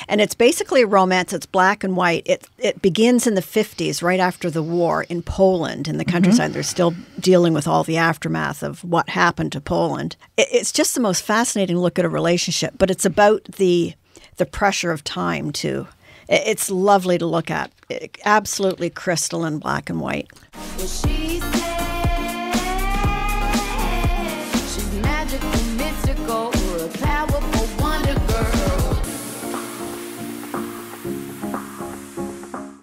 And it's basically a romance. It's black and white. It begins in the 50s, right after the war in Poland, in the countryside. They're still dealing with all the aftermath of what happened to Poland. It's just the most fascinating look at a relationship, but it's about the pressure of time, too. It's lovely to look at. Absolutely crystalline black and white. Well, she said she's magical, mystical.